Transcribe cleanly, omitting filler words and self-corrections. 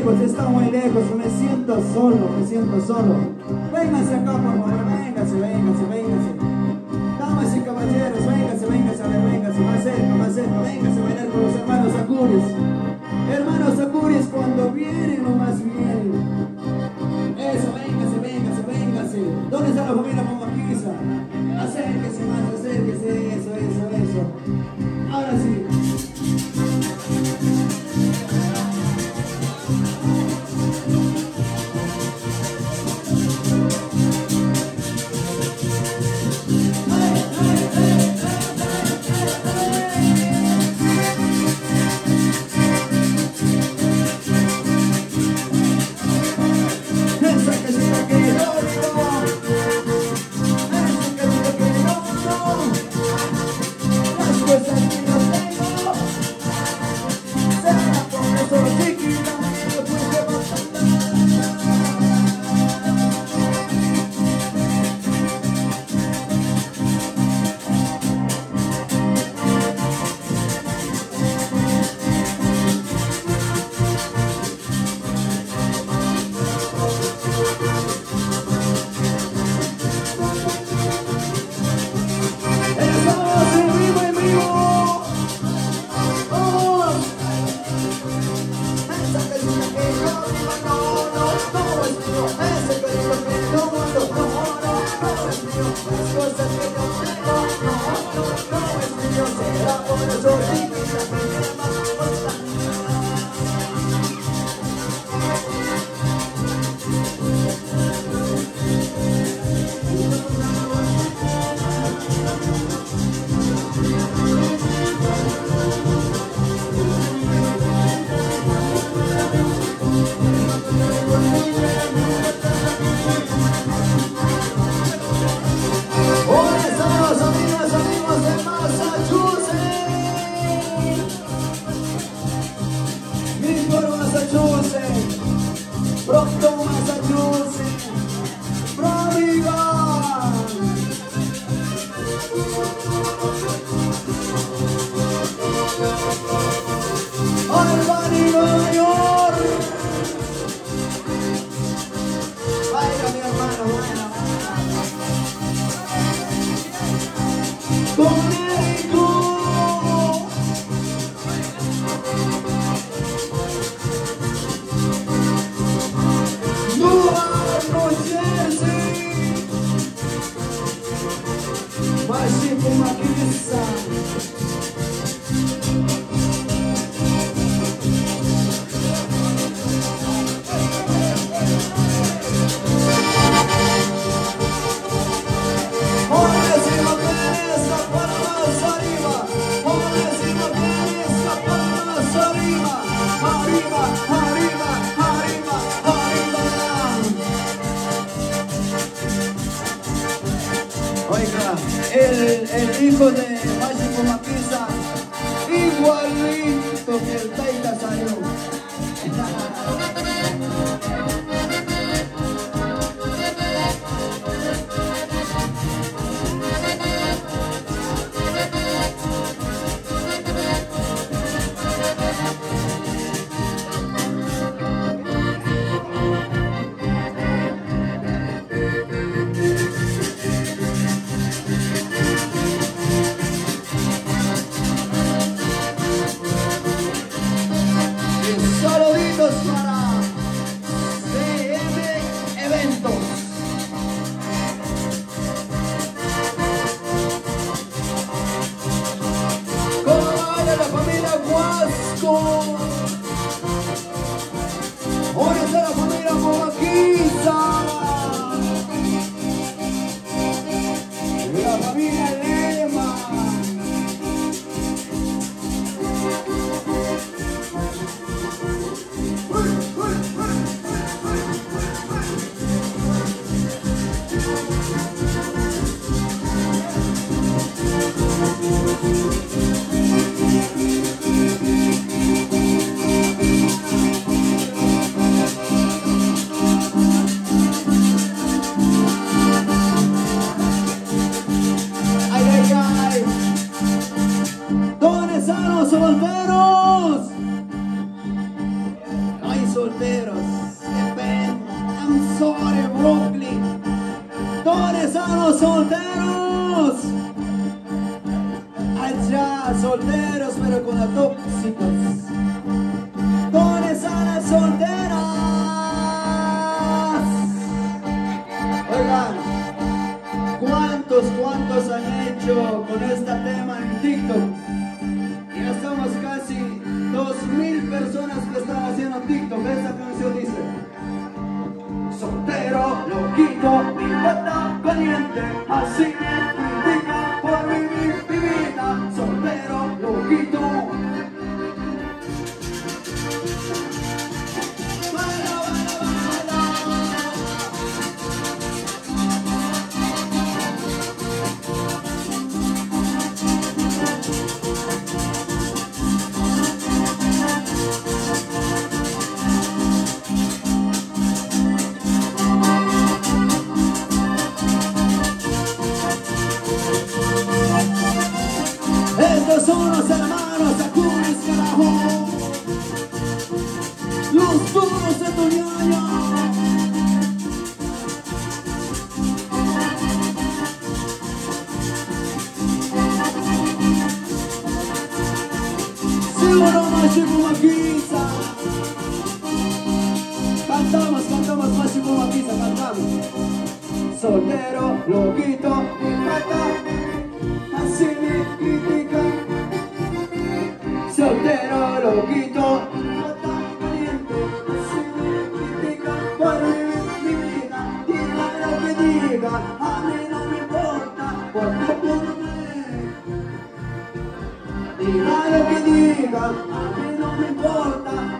lejos, está muy lejos, me siento solo, me siento solo. Vénganse acá, por favor, vénganse, vénganse, vénganse. Damas y caballeros, vénganse, vénganse, a ver, vénganse, más cerca, vénganse a bailar con los hermanos Acuris. Hermanos Acuris, cuando vienen, nomás vienen. Eso, vénganse, vénganse, vénganse. ¿Dónde está la familia Momaquiza? Acérquese más, acérquese, eso, eso, eso. Ahora sí. El hijo de Mágico Maquiza, igualito que el Taita salió. solteros. Qué pena. I'm sorry, Brooklyn. ¿Dónde están los solteros? Allá, solteros, pero con las tóxicas. ¿Dónde están las solteras? Oigan, ¿cuántos han hecho con este tema en TikTok? Ya estamos casi 2000 personas que están haciendo TikTok. Esta canción dice: soltero, loquito, mi pata caliente, así me critican por vivir mi vida. Soltero, loquito. Estos son los hermanos Acunes, carajo, los duros de tu ñaña. Seguro Máximo Maquisa. Cantamos Máximo Maquisa, cantamos. Soltero, loquito, mi pata, así me critican. Soltero, loquito, pata caliente, así me critican por vivir mi vida. Digan lo que digan, a mí no me importa, por favor. Digan lo que digan, a mí no me importa.